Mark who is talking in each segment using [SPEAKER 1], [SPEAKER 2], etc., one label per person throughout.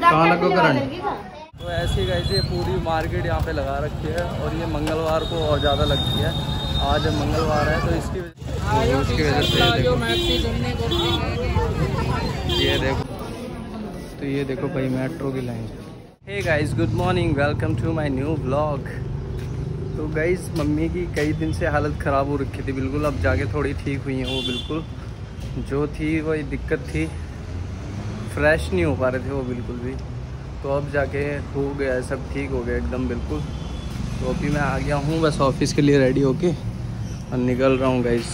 [SPEAKER 1] कहाँ लगो करंट।
[SPEAKER 2] तो ऐसी गाइस ये पूरी मार्केट यहाँ पे लगा रखी है और ये मंगलवार को और ज़्यादा लगती है। आज मंगलवार है तो इसकी वजह से ये देखो। तो ये देखो भाई मेट्रो की line. Hey guys good morning, welcome to my new vlog. तो गाइस मम्मी की कई दिन से हालत ख़राब हो रखी थी बिल्कुल, अब जाके थोड़ी ठीक हुई हैं वो। बिल्कुल जो थी वही दिक्कत थी, फ्रेश नहीं हो पा रहे थे वो बिल्कुल भी। तो अब जाके हो गया है, सब ठीक हो गया एकदम बिल्कुल। तो अभी मैं आ गया हूँ बस ऑफिस के लिए रेडी होके और निकल रहा हूँ गाइस।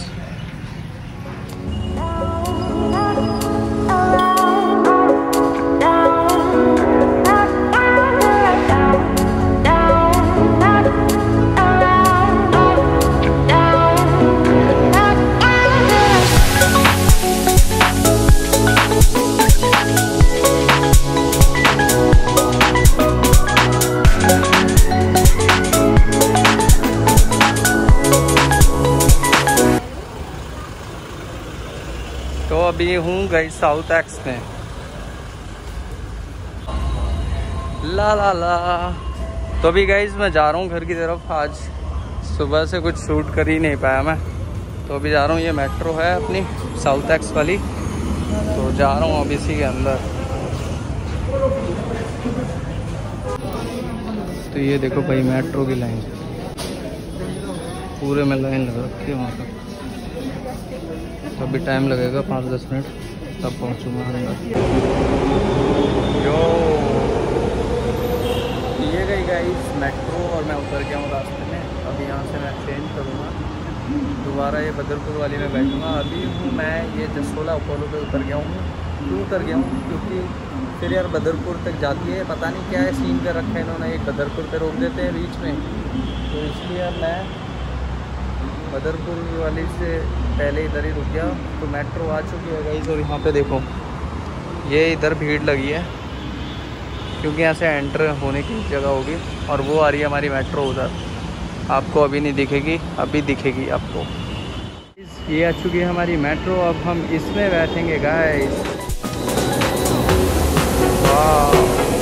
[SPEAKER 2] तो अभी हूँ गई साउथ एक्स में। ला ला ला। तो अभी गाइस मैं जा रहा हूँ घर की तरफ। आज सुबह से कुछ शूट कर ही नहीं पाया मैं, तो अभी जा रहा हूँ। ये मेट्रो है अपनी साउथ एक्स वाली, तो जा रहा हूँ अब इसी के अंदर। तो ये देखो भाई मेट्रो की लाइन, पूरे में लाइन लगा रखी है वहाँ पर। अभी टाइम लगेगा 5-10 मिनट, तब पहुँचूँगा अंदर। यो ये गई गाइस मेट्रो और मैं उतर गया हूँ रास्ते में। अभी यहाँ से मैं चेंज करूँगा, दोबारा ये बदरपुर वाली में बैठूँगा। अभी हूँ मैं ये जसोला अपोलो पे उतर गया हूँ। क्यों उतर गया हूँ? क्योंकि फिर यार बदरपुर तक जाती है, पता नहीं क्या है सीन कर रखा है इन्होंने। एक बदरपुर पे रोक देते हैं बीच में, तो इसलिए मैं बदरपुर वाली से पहले इधर ही रुक गया। तो मेट्रो आ चुकी है गाइस और यहाँ पे देखो ये इधर भीड़ लगी है क्योंकि यहाँ से एंटर होने की जगह होगी। और वो आ रही है हमारी मेट्रो उधर, आपको अभी नहीं दिखेगी, अभी दिखेगी आपको। ये आ चुकी है हमारी मेट्रो, अब हम इसमें बैठेंगे गाइस। वाह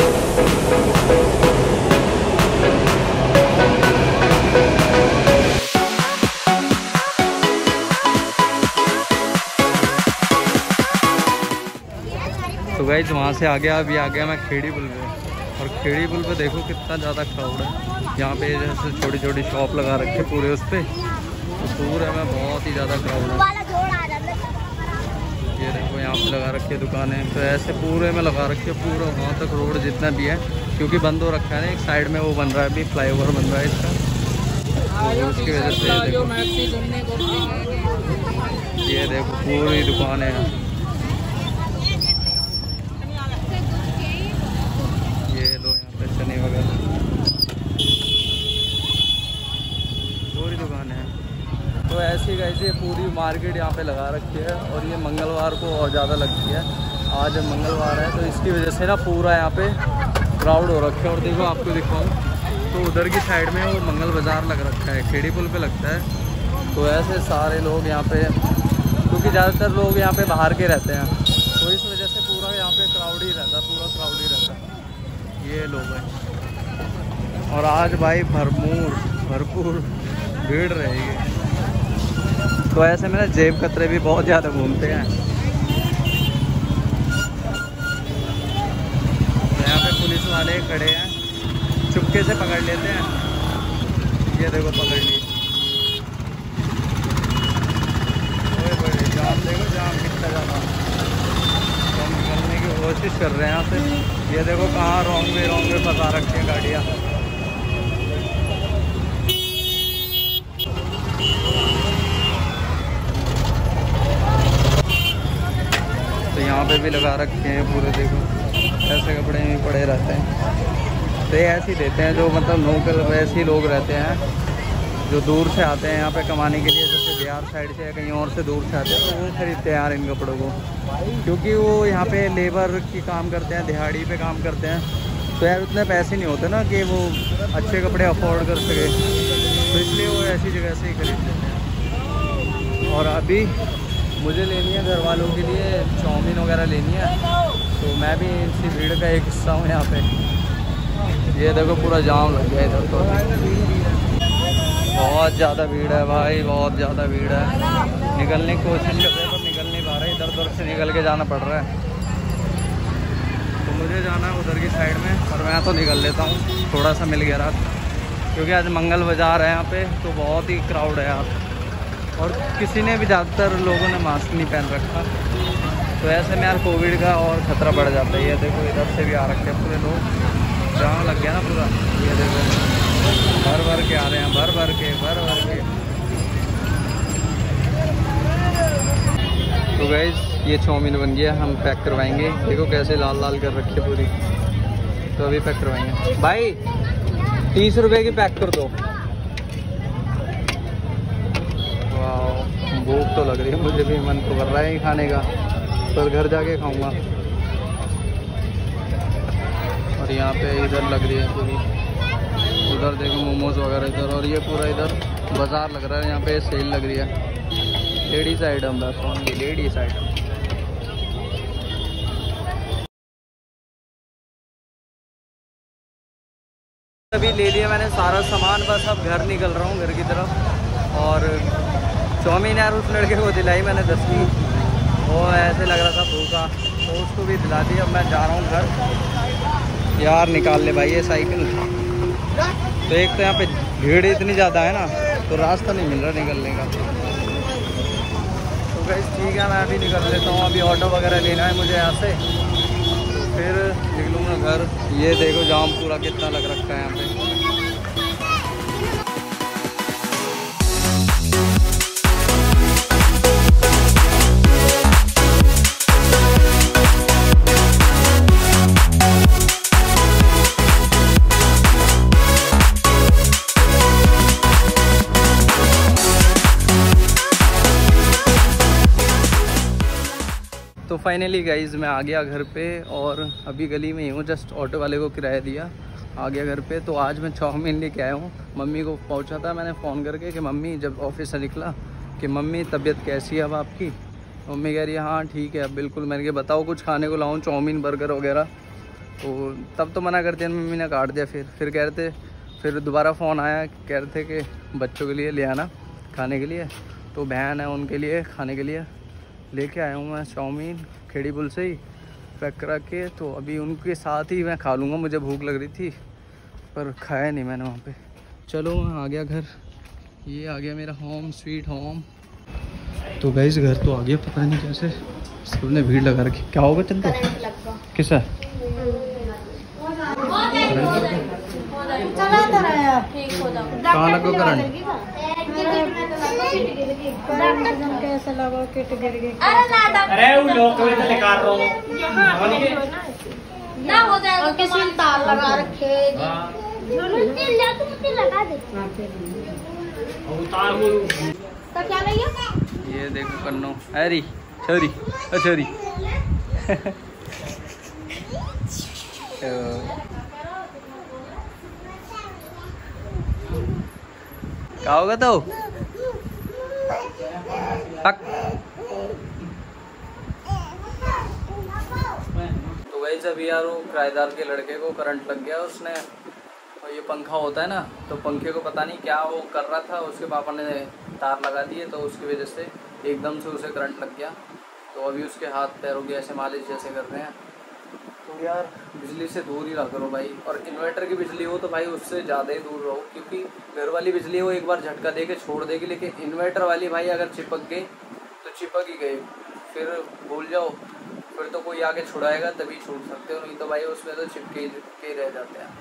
[SPEAKER 2] तो गाइस वहाँ से आ गया, अभी आ गया मैं खेड़ी पुल पे। और खेड़ी पुल पे देखो कितना ज़्यादा क्राउड है। यहाँ पे जैसे छोटी छोटी शॉप लगा रखे पूरे उस पर, तो पूरे में बहुत ही ज़्यादा क्राउड है। ये देखो यहाँ पे लगा रखी है दुकानें, तो ऐसे पूरे में लगा रखी है पूरा वहाँ तक रोड जितना भी है, क्योंकि बंद हो रखा है ना। एक साइड में वो बन रहा है अभी, फ्लाईओवर बन रहा है इसका, तो उसकी वजह से ये देखो पूरी दुकानें हैं। चने वगैरह पूरी दुकान है। तो ऐसी गाइस ये पूरी मार्केट यहाँ पे लगा रखी है और ये मंगलवार को और ज़्यादा लगती है। आज मंगलवार है तो इसकी वजह से ना पूरा यहाँ पे क्राउड हो रखा है। और देखो आपको दिखाऊँ तो उधर की साइड में वो मंगल बाज़ार लग रखा है, खेड़ी पुल पे लगता है। तो ऐसे सारे लोग यहाँ पे, क्योंकि ज़्यादातर लोग यहाँ पे बाहर के रहते हैं, तो इस वजह से पूरा यहाँ पे क्राउड ही रहता है, पूरा क्राउड ही रहता है। ये लोग हैं और आज भाई भरपूर भीड़ रहेगी। तो ऐसे में ना जेब कतरे भी बहुत ज़्यादा घूमते हैं। तो यहाँ पे पुलिस वाले खड़े हैं, चुपके से पकड़ लेते हैं। ये देखो पकड़ ली। जाम देखो, जाम कितना ज़्यादा, हम निकलने की कोशिश कर रहे हैं यहाँ से। ये देखो कहाँ रॉन्ग वे फंसा रखी हैं गाड़ियाँ। तो यहाँ पे भी लगा रखे हैं पूरे, देखो ऐसे कपड़े में पड़े रहते हैं। तो ये ऐसे ही देते हैं जो मतलब लोकल वैसे ही लोग रहते हैं जो दूर से आते हैं यहाँ पे कमाने के लिए, जैसे बिहार साइड से या कहीं और से दूर से आते हैं, तो वो खरीदते हैं यार इन कपड़ों को, क्योंकि वो यहाँ पे लेबर की काम करते हैं, दिहाड़ी पे काम करते हैं। तो यार उतने पैसे नहीं होते ना कि वो अच्छे कपड़े अफोर्ड कर सके, तो इसलिए वो ऐसी जगह से ही खरीद लेते हैं। और अभी मुझे लेनी है घर वालों के लिए चाउमीन वगैरह लेनी है, तो मैं भी इसी भीड़ का एक हिस्सा हूँ यहाँ पे। ये देखो पूरा जाम लग गया इधर, तो बहुत ज़्यादा भीड़ है भाई, बहुत ज़्यादा भीड़ है। निकलने की कोशिश कर रहे हैं पर निकल नहीं पा रहे, इधर उधर से निकल के जाना पड़ रहा है। तो मुझे जाना है उधर की साइड में, और मैं तो निकल लेता हूँ, थोड़ा सा मिल गया रात, क्योंकि आज मंगल बाज़ार है यहाँ पे, तो बहुत ही क्राउड है यार। और किसी ने भी, ज़्यादातर लोगों ने मास्क नहीं पहन रखा, तो ऐसे में यार कोविड का और ख़तरा बढ़ जाता है। ये देखो इधर से भी आ रखे हैं पूरे लोग, जाम लग गया ना पूरा। ये देखो भर भर के आ रहे हैं, भर भर के। तो गाइस ये चाउमीन बन गया, हम पैक करवाएंगे। देखो कैसे लाल लाल कर रखी है पूरी, तो अभी पैक करवाएंगे। भाई 30 रुपए की पैक कर दो। वाह भूख तो लग रही है, मुझे भी मन तो कर रहा है खाने का, पर घर जाके खाऊंगा। और यहाँ पे इधर लग रही है पूरी, उधर देखो मोमोज वगैरह इधर, और ये पूरा इधर बाज़ार लग रहा है। यहाँ पे सेल लग रही है, लेडीज आइटम बस, ओनली लेडीज आइटम। अभी ले लिया मैंने सारा सामान, बस अब घर निकल रहा हूँ, घर की तरफ। और चाउमीन यार उस लड़के को दिलाई मैंने 10 की, वो ऐसे लग रहा था भूखा, तो उसको भी दिला दी। अब मैं जा रहा हूँ घर। यार निकाल ले भाई ये साइकिल। तो एक तो यहाँ पे भीड़ इतनी ज़्यादा है ना, तो रास्ता नहीं मिल रहा निकलने का। तो गाइस ठीक है, मैं अभी निकल लेता हूँ। अभी ऑटो वगैरह लेना है मुझे यहाँ से, तो फिर निकलूँगा घर। ये देखो जाम पूरा कितना लग रखा है यहाँ पे। तो फाइनली गाइज़ मैं आ गया घर पे, और अभी गली में ही हूँ, जस्ट ऑटो वाले को किराया दिया, आ गया घर पे। तो आज मैं चाउमीन लेके आया हूँ। मम्मी को पहुँचा था मैंने फ़ोन करके कि मम्मी, जब ऑफिस से निकला, कि मम्मी तबीयत कैसी है अब आपकी। मम्मी कह रही है हाँ ठीक है अब बिल्कुल। मैंने कहा बताओ कुछ खाने को लाऊँ, चाउमीन बर्गर वगैरह। तो तब तो मना करते हैं, मम्मी ने काट दिया। फिर कह रहे थे, फिर दोबारा फ़ोन आया, कह रहे थे कि बच्चों के लिए ले आना खाने के लिए, तो बहन है उनके लिए खाने के लिए लेके आया हूँ मैं चाउमीन खेड़ी पुल से ही पैक करा के। तो अभी उनके साथ ही मैं खा लूँगा, मुझे भूख लग रही थी पर खाया नहीं मैंने वहाँ पे। चलो मैं आ गया घर, ये आ गया मेरा होम स्वीट होम। तो गाइस घर तो आ गया, पता नहीं कैसे सबने भीड़ लगा रखी। क्या होगा चल तो किसा कहाँ लगा करंट?
[SPEAKER 1] कैसे लगा किट गिर गई।
[SPEAKER 3] अरे वो लोग को इधर निकाल रहा हूँ
[SPEAKER 1] ना हो जाएगा, किसी तार लगा रखे लगा दे
[SPEAKER 3] उतार वो।
[SPEAKER 1] तो क्या भैया
[SPEAKER 2] ये देखो कन्नो अरे छोरी छोरी क्या होगा तो वही जब यार वो किराएदार के लड़के को करंट लग गया, उसने, और ये पंखा होता है ना, तो पंखे को पता नहीं क्या वो कर रहा था, उसके पापा ने तार लगा दिए, तो उसकी वजह से एकदम से उसे करंट लग गया। तो अभी उसके हाथ पैरों की ऐसे मालिश जैसे कर रहे हैं। तो यार बिजली से दूर ही रहा करो भाई, और इन्वर्टर की बिजली हो तो भाई उससे ज़्यादा ही दूर रहो, क्योंकि घर वाली बिजली हो एक बार झटका दे के छोड़ देगी, लेकिन इन्वर्टर वाली भाई अगर चिपक गई तो चिपक ही गई, फिर भूल जाओ, फिर तो कोई आके छुड़ाएगा तभी छूट सकते हो, नहीं तो भाई उसमें तो चिपके के रह जाते हैं।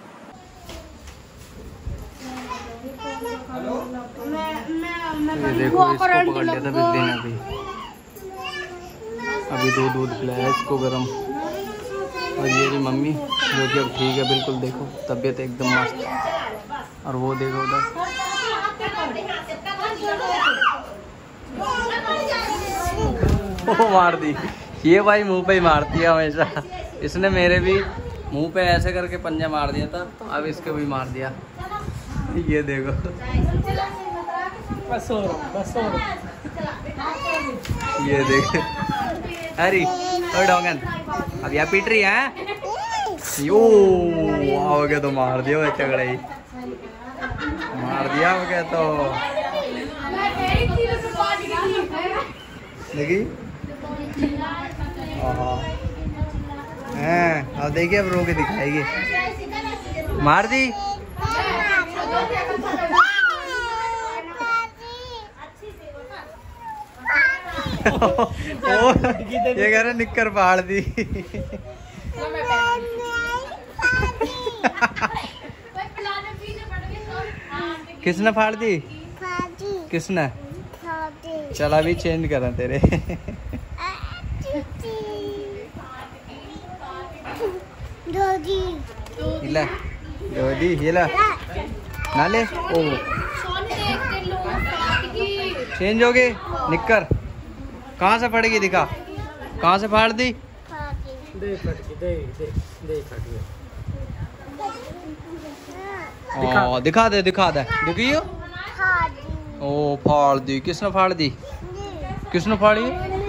[SPEAKER 2] ये देखो इसको पकड़ लिया था बिजली ने अभी दूध पिलाया इसको गरम। और ये भी मम्मी जो कि अब ठीक है बिल्कुल, देखो तबीयत एकदम मस्त। और वो देखो उधर वो मार दी, ये भाई मुंह पे ही मारती है हमेशा। इसने मेरे भी मुंह पे ऐसे करके पंजा मार दिया था, अब इसको भी मार दिया। ये देखो ये देख अरे ओ डोंगन अब यहाँ पीट रही है यो आओगे तो मार दिया वो चगड़े ही मार दिया हो गया तो देखी अब देखिए अब रो के दिखाएगी मार दी ये कह रहे निक्कर फाड़ दी किसने फाड़ दी किसने चला भी चेंज करा तेरे हिला दोदी हिला नाले ओ चेंज हो गई निक्कर कहाँ से पड़ेगी दिखा कहाँ से फाड़ दी दिखा दे देखियो ओ फाड़ दी किसने फाड़ दी किसने फाड़ी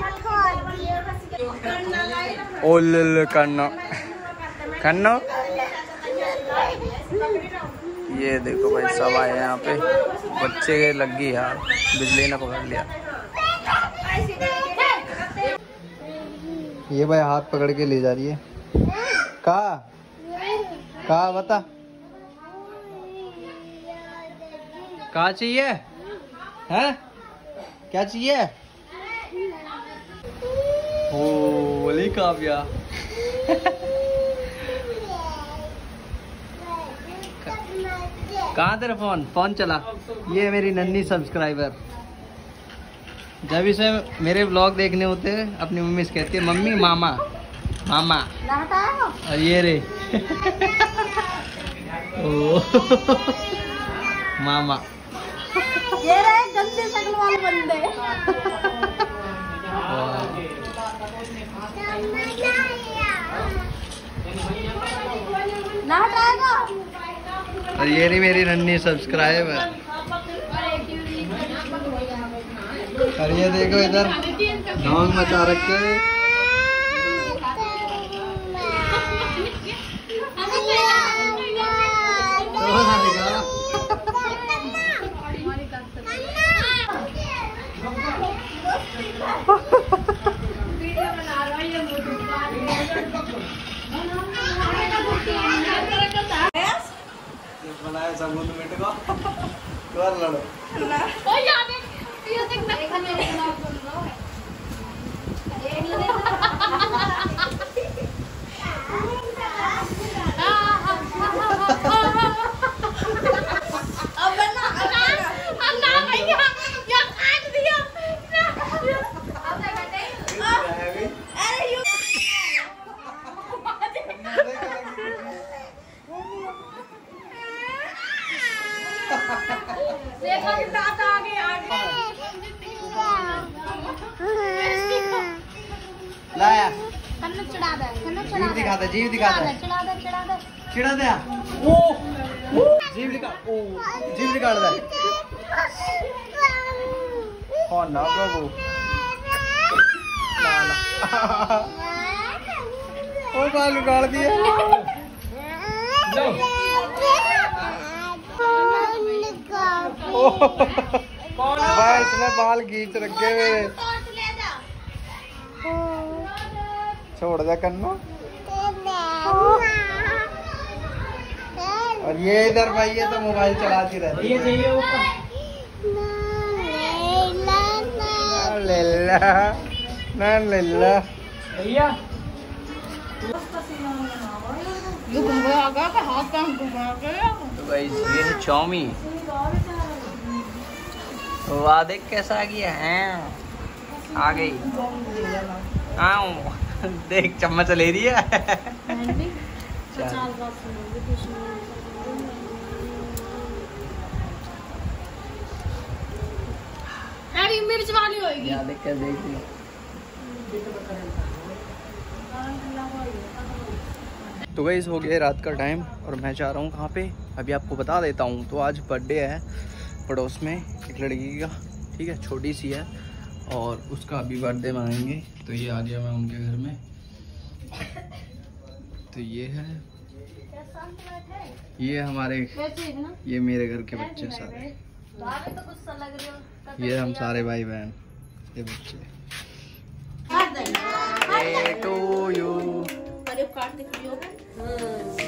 [SPEAKER 2] ओ ले करना करना ये देखो भाई सब आए यहाँ पे बच्चे के लग गई यार बिजली ने पकड़ लिया ये भाई हाथ पकड़ के ले जा रही है कहा बता कहा चाहिए हैं क्या चाहिए होली काव्या कहाँ तेरा फोन चला ये मेरी नन्ही सब्सक्राइबर जब इसे मेरे व्लॉग देखने होते अपनी मम्मी से कहती है मम्मी मामा मामा और ये रे ओ मामा
[SPEAKER 1] ये रहे गंदे शक्ल वाले बंदे ना हटाएगा
[SPEAKER 2] और ये रही मेरी नन्ही सब्सक्राइबर और ये देखो इधर ढोंग मचा रखे बनाया सबूत मिट को कर लड़ो लाया जीव दिखा दे चिड़ा दे ओ जीव निकाल दे ओ ना प्रभु ओ बाल निकाल दिए भाई इसने बाल खींच रखे मेरे छोड़ दे कन्नो और ये इधर भाई ये तो मोबाइल चलाती रहती है
[SPEAKER 3] भैया
[SPEAKER 2] तो भाई ये है चाउमीन वाह देख कैसा आ गया है आ गई आओ देख चम्मच ले रही है
[SPEAKER 1] मिर्च वाली होगी
[SPEAKER 2] देख कर देख तो गाइस हो गया रात का टाइम और मैं जा रहा हूँ कहाँ पे अभी आपको बता देता हूँ। तो आज बर्थडे है पड़ोस में एक लड़की का, ठीक है, छोटी सी है और उसका अभी बर्थडे मनाएंगे। तो ये आ गया मैं उनके घर में। तो ये है, ये हमारे, ये मेरे घर के बच्चे सारे, ये हम सारे भाई बहन, ये बच्चे। To you